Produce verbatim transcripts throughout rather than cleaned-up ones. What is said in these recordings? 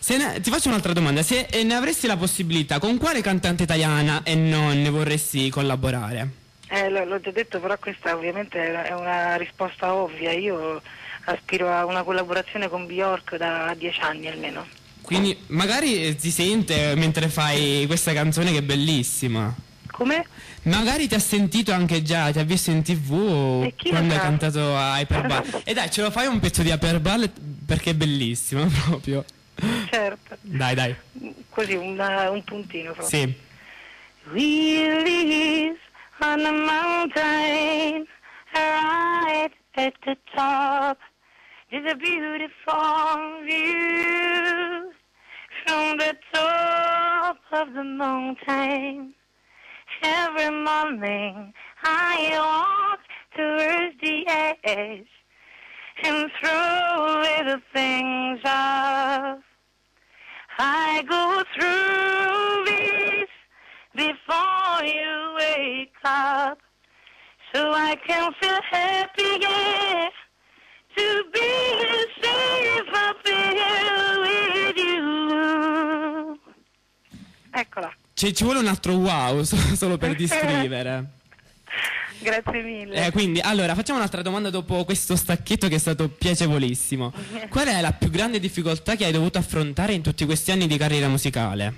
Se ne, ti faccio un'altra domanda, se eh, ne avresti la possibilità, con quale cantante italiana e non ne vorresti collaborare? Eh, l- l'ho già detto, però questa ovviamente è una- è una risposta ovvia. Io aspiro a una collaborazione con Bjork da dieci anni almeno. Quindi magari eh, ti sente mentre fai questa canzone che è bellissima. Come? Magari ti ha sentito anche già, ti ha visto in tv E chi quando lo hai sa? cantato a Hyperball. E dai, ce lo fai un pezzo di Hyperball perché è bellissimo proprio. Certo. Dai, dai. Così una- un puntino proprio. Sì. We live on the mountain, right at the top. There's a beautiful view from the top of the mountain. Every morning I walk towards the edge and through little things off. I go through this before you wake up, so I can feel happy, yeah, to be safe up here with you. Eccola. Ci, ci vuole un altro wow so- solo per descrivere. Grazie mille. Eh, quindi, allora, facciamo un'altra domanda dopo questo stacchetto che è stato piacevolissimo. Qual è la più grande difficoltà che hai dovuto affrontare in tutti questi anni di carriera musicale?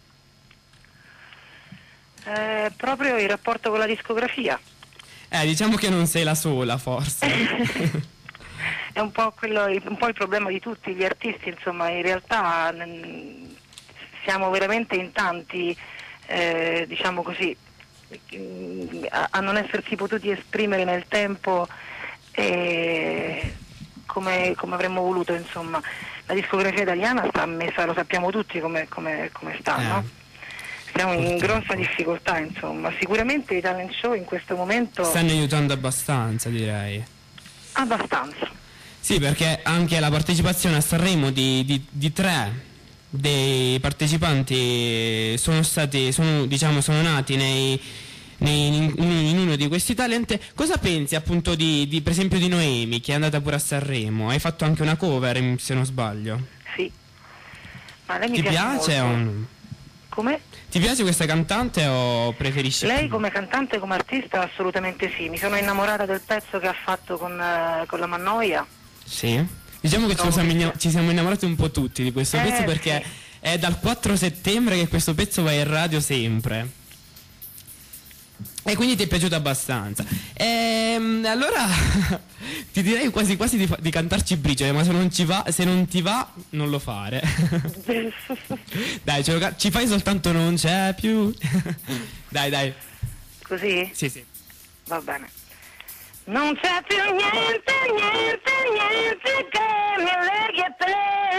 Eh, proprio il rapporto con la discografia. Eh, diciamo che non sei la sola, forse. È un po' quello, un po' il problema di tutti gli artisti, insomma, in realtà mh, siamo veramente in tanti, eh, diciamo così, mh, a, a non essersi potuti esprimere nel tempo eh, come, come avremmo voluto, insomma. La discografia italiana sta messa, lo sappiamo tutti come, come, come sta, Eh. no? Siamo in grossa difficoltà, insomma. Sicuramente i talent show in questo momento Stanno aiutando abbastanza, direi. abbastanza. Sì, perché anche la partecipazione a Sanremo di, di, di tre dei partecipanti sono stati, sono, diciamo, sono nati nei, nei- in, in uno di questi talent. Cosa pensi appunto di, di, per esempio di Noemi, che è andata pure a Sanremo? Hai fatto anche una cover, se non sbaglio. Sì. Ma lei mi Ti piace, piace o molto. no? Come? Ti piace questa cantante o preferisci? Lei come cantante, come artista, assolutamente sì. Mi sono innamorata del pezzo che ha fatto con, eh, con la Mannoia. Sì. Diciamo che ci Trovo siamo, che inna- sia- ci siamo innamorati un po' tutti di questo Eh, pezzo perché sì. è dal quattro settembre che questo pezzo va in radio sempre. E quindi ti è piaciuto abbastanza. Ehm, allora ti direi quasi quasi di, fa- di cantarci Briciole, ma se non ci va, se non ti va, non lo fare. Dai, ce lo ca- ci fai soltanto non c'è più. Dai, dai. Così? Sì, sì. Va bene. Non c'è più niente, niente, niente che mi leghi a te.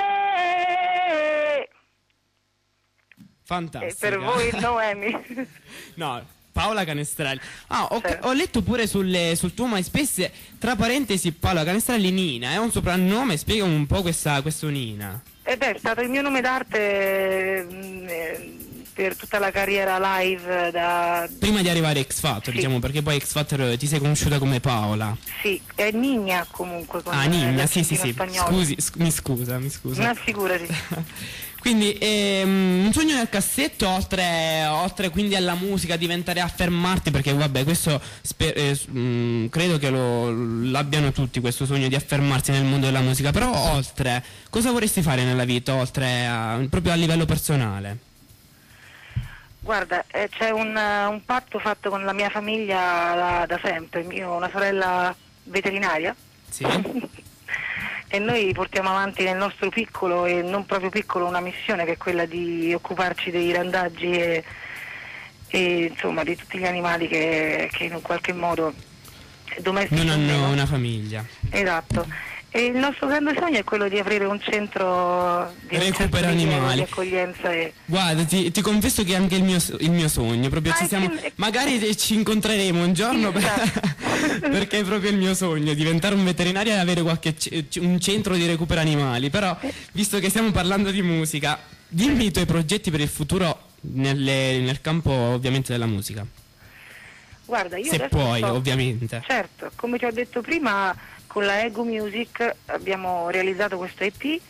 Fantastico. E per voi Noemi. No, Paola Canestrelli. Ah, ho, Certo. ho letto pure sulle- sul tuo MySpace, tra parentesi, Paola Canestrelli Nina, è un soprannome, spiegami un po' questa, questo Nina. Ed è stato il mio nome d'arte mh, eh, per tutta la carriera live da... Prima di arrivare a X Factor, Sì. diciamo, perché poi X Factor ti sei conosciuta come Paola. Sì, è Nina comunque. Con Ah, Nina, eh, sì, sì, sì. l'accentino spagnolo. Scusi, sc- mi scusa, mi scusa. Una figurati. Quindi ehm, un sogno nel cassetto, oltre, oltre quindi alla musica, diventare affermarti, perché vabbè, questo spe- eh, s- mh, credo che lo, l'abbiano tutti, questo sogno di affermarsi nel mondo della musica, però oltre, cosa vorresti fare nella vita, oltre a, proprio a livello personale? Guarda, eh, c'è un, eh, un patto fatto con la mia famiglia da, da sempre. Io ho una sorella veterinaria. Sì? E noi portiamo avanti nel nostro piccolo e non proprio piccolo una missione che è quella di occuparci dei randaggi e, e insomma di tutti gli animali che, che in un qualche modo domestici. Non o meno. hanno una famiglia. Esatto. E il nostro grande sogno è quello di aprire un centro di, un Recupero centro di- animali. di accoglienza e... Guarda, ti, ti confesso che è anche il mio, so- il mio sogno, proprio Ah, ci e siamo, quindi- magari ci incontreremo un giorno per- Chissà. perché è proprio il mio sogno, diventare un veterinario e avere qualche c- c- un centro di recupero animali, però visto che stiamo parlando di musica, dimmi i tuoi progetti per il futuro nelle- nel campo ovviamente della musica, Guarda, io se adesso puoi sto- ovviamente. Certo, come ti ho detto prima, con la Ego Music abbiamo realizzato questo E P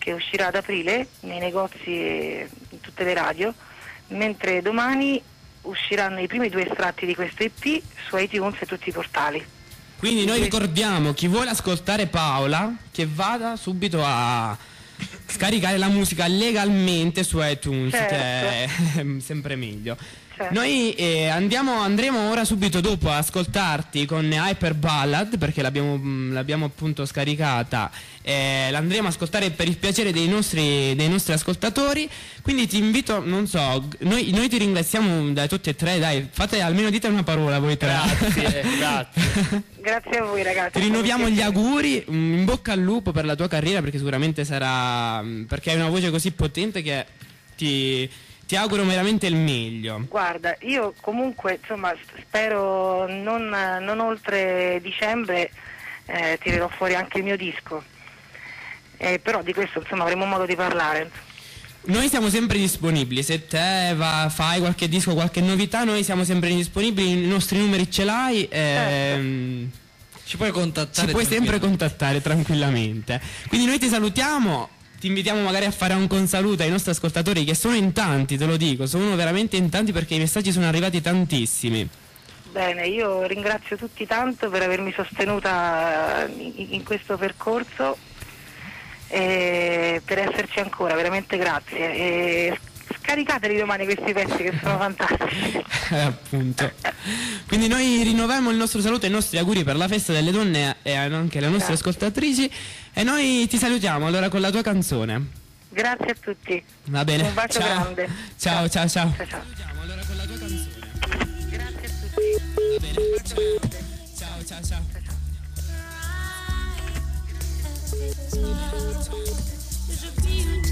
che uscirà ad aprile nei negozi e in tutte le radio, mentre domani usciranno i primi due estratti di questo E P su iTunes e tutti i portali. Quindi noi ricordiamo, chi vuole ascoltare Paola, che vada subito a scaricare la musica legalmente su iTunes, certo. che è sempre meglio. Certo. Noi eh, andiamo, andremo ora subito dopo a ascoltarti con Hyper Ballad, perché l'abbiamo, l'abbiamo appunto scaricata, eh, l'andremo a ascoltare per il piacere dei nostri, dei nostri ascoltatori, quindi ti invito, non so, noi, noi ti ringraziamo da tutti e tre, dai, fate almeno dite una parola voi tre. Grazie, grazie. Grazie a voi ragazzi. Ti rinnoviamo gli auguri, in bocca al lupo per la tua carriera, perché sicuramente sarà, perché hai una voce così potente che ti... Ti auguro veramente il meglio. Guarda, io comunque insomma spero non, non oltre dicembre eh, tirerò fuori anche il mio disco, eh, però di questo insomma avremo modo di parlare. Noi siamo sempre disponibili, se te va, fai qualche disco, qualche novità, noi siamo sempre disponibili, i nostri numeri ce l'hai. Ehm, ci puoi contattare. Ci puoi sempre contattare tranquillamente. Quindi noi ti salutiamo. Ti invitiamo magari a fare un consaluto ai nostri ascoltatori, che sono in tanti, te lo dico, sono veramente in tanti, perché i messaggi sono arrivati tantissimi. Bene, io ringrazio tutti tanto per avermi sostenuta in, in questo percorso e per esserci ancora, veramente grazie. E scaricateli domani questi pezzi che sono fantastici. Eh, appunto. Quindi noi rinnoviamo il nostro saluto e i nostri auguri per la festa delle donne e anche alle nostre Grazie. ascoltatrici, e noi ti salutiamo allora con la tua canzone. Grazie a tutti. Va bene. Un bacio ciao. grande. Ciao ciao ciao. Ciao, ciao. Salutiamo allora con la tua canzone. Grazie a tutti. Va bene. Un bacio grande. Ciao ciao ciao. Ciao, ciao.